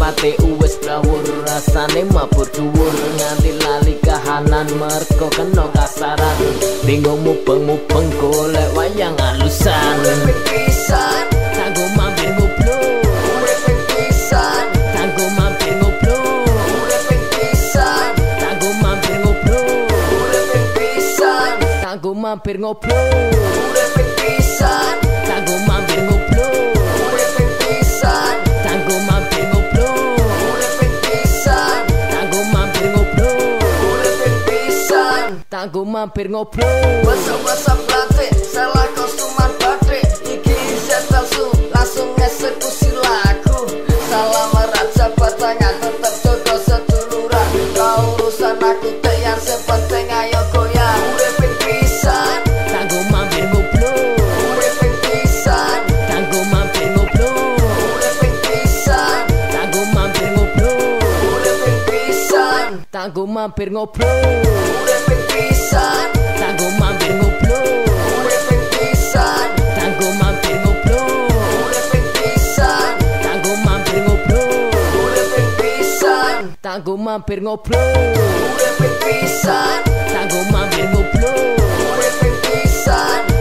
mripate uwes blawur rasane mabur dhuwur nganti lali kahanan merko kena kasaran bingung mubeng-mubeng golek wayang alusan pisan kanggo mampir ngoblo urip pisan kanggo mampir ngoblo urip pisan kanggo mampir ngoblo urip pisan kanggo mampir ngoblo urip pisan kanggo mampir ngoblo urip pisan kanggo mampir ngoblo urip pisan kanggo mampir ngoblo urip pisan kanggo mampir ngoblo wasa-wasa batik salah kostuman batik iki setelsu langsung eksekusi lagu salah meraja batangan tetep jodoh seduluran kau urusan aku tek yang sepenting ayo goyang urip pisan kanggo mampir ngoblo urip pisan kanggo mampir ngoblo urip pisan kanggo mampir ngoblo urip pisan kanggo mampir ngoblo urip pisan kanggo mampir ngoblo urip pisan kanggo mampir ngoblo urip pisan kanggo mampir ngoblo urip pisan kanggo mampir ngoblo urip pisan kanggo mampir ngoblo urip pisan